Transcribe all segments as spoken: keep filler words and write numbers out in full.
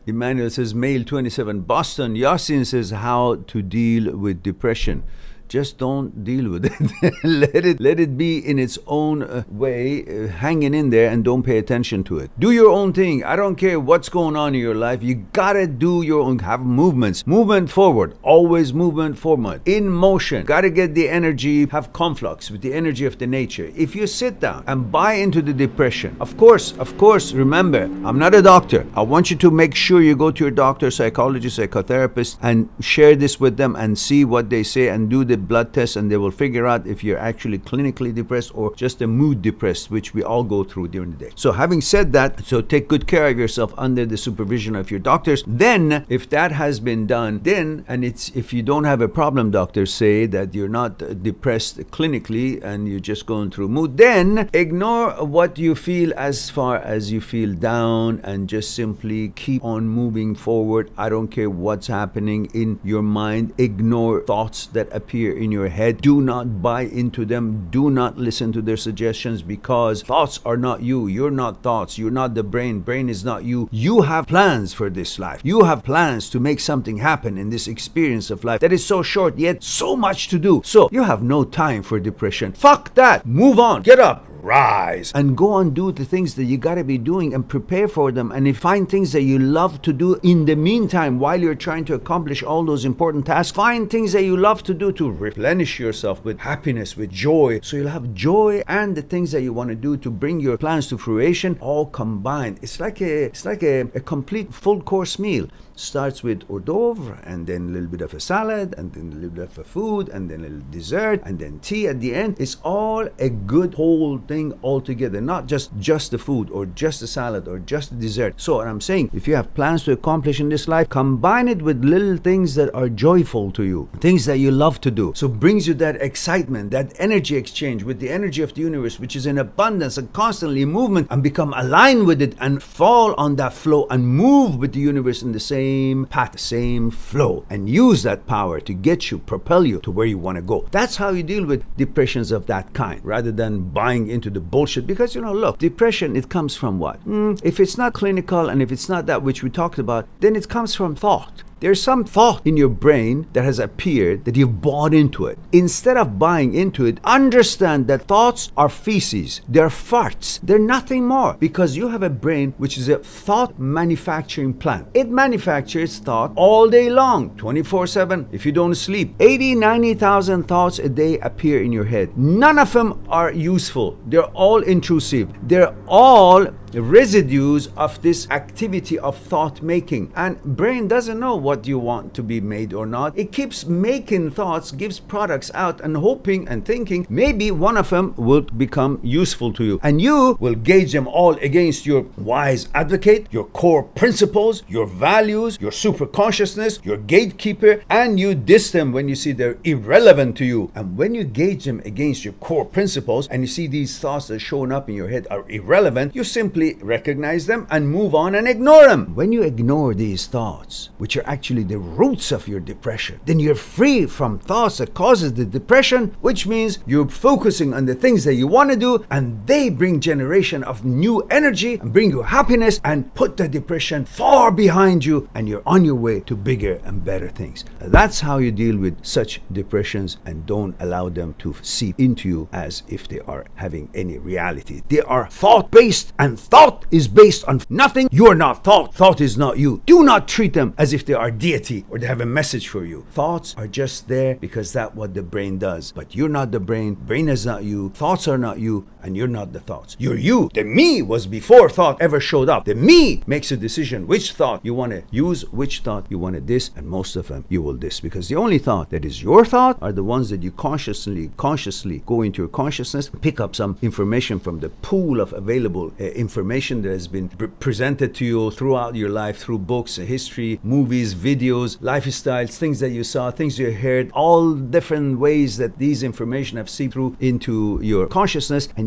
Emmanuel says, male twenty-seven, Boston. Yasin says, how to deal with depression. Just don't deal with it. let it let it be in its own uh, way, uh, hanging in there, and don't pay attention to it. Do your own thing. I don't care what's going on in your life. You gotta do your own. Have movements. Movement forward. Always movement forward. In motion. Gotta get the energy. Have conflux with the energy of the nature. If you sit down and buy into the depression, of course, of course, remember, I'm not a doctor. I want you to make sure you go to your doctor, psychologist, psychotherapist, and share this with them and see what they say and do the blood test, and they will figure out if you're actually clinically depressed or just a mood depressed, which we all go through during the day. So having said that, so take good care of yourself under the supervision of your doctors. Then if that has been done, then, and it's, if you don't have a problem, doctors say that you're not uh, depressed clinically and you're just going through mood, then ignore what you feel as far as you feel down and just simply keep on moving forward. I don't care what's happening in your mind. Ignore thoughts that appear in your head. Do not buy into them. Do not listen to their suggestions, because thoughts are not you. You're not thoughts. You're not the brain. Brain is not you. You have plans for this life. You have plans to make something happen in this experience of life that is so short, yet so much to do. So you have no time for depression. Fuck that. Move on. Get up. Rise and go and do the things that you got to be doing and prepare for them. And if find things that you love to do in the meantime while you're trying to accomplish all those important tasks. Find things that you love to do to replenish yourself with happiness, with joy, so you'll have joy and the things that you want to do to bring your plans to fruition all combined. It's like a it's like a, a complete full course meal. Starts with hors d'oeuvre, and then a little bit of a salad, and then a little bit of a food, and then a little dessert, and then tea at the end. It's all a good whole thing altogether, not just just the food or just the salad or just the dessert. So what I'm saying, if you have plans to accomplish in this life, combine it with little things that are joyful to you, things that you love to do. So it brings you that excitement, that energy exchange with the energy of the universe, which is in abundance and constantly in movement, and become aligned with it and fall on that flow and move with the universe in the same path, same flow, and use that power to get you, propel you to where you want to go. That's how you deal with depressions of that kind, rather than buying into the bullshit. Because, you know, look, depression, it comes from what? Mm, if it's not clinical and if it's not that which we talked about, then it comes from thought. There's some thought in your brain that has appeared that you've bought into it. Instead of buying into it, understand that thoughts are feces. They're farts. They're nothing more, because you have a brain which is a thought manufacturing plant. It manufactures thought all day long, twenty-four seven, if you don't sleep. eighty, ninety thousand thoughts a day appear in your head. None of them are useful. They're all intrusive. They're all residues of this activity of thought making, and brain doesn't know what you want to be made or not. It keeps making thoughts, gives products out, and hoping and thinking maybe one of them will become useful to you, and you will gauge them all against your wise advocate, your core principles, your values, your super consciousness, your gatekeeper, and you diss them when you see they're irrelevant to you. And when you gauge them against your core principles and you see these thoughts that are showing up in your head are irrelevant, you simply recognize them and move on and ignore them. When you ignore these thoughts, which are actually the roots of your depression, then you're free from thoughts that causes the depression, which means you're focusing on the things that you want to do, and they bring generation of new energy and bring you happiness and put the depression far behind you, and you're on your way to bigger and better things. That's how you deal with such depressions, and don't allow them to seep into you as if they are having any reality. They are thought-based, and thought is based on nothing. You are not thought. Thought is not you. Do not treat them as if they are deity or they have a message for you. Thoughts are just there because that's what the brain does. But you're not the brain. Brain is not you. Thoughts are not you. And you're not the thoughts. You're you. The me was before thought ever showed up. The me makes a decision which thought you want to use, which thought you want to diss, and most of them you will diss, because the only thought that is your thought are the ones that you consciously, consciously go into your consciousness, pick up some information from the pool of available uh, information that has been pre presented to you throughout your life through books, history, movies, videos, lifestyles, things that you saw, things you heard, all different ways that these information have seeped through into your consciousness, and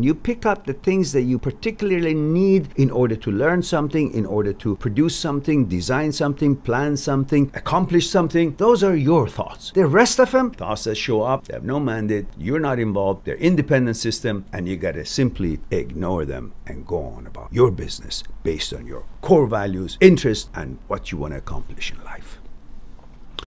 You pick up the things that you particularly need in order to learn something, in order to produce something, design something, plan something, accomplish something. Those are your thoughts. The rest of them, thoughts that show up, they have no mandate, you're not involved, they're independent system, and you gotta simply ignore them and go on about your business based on your core values, interests, and what you want to accomplish in life.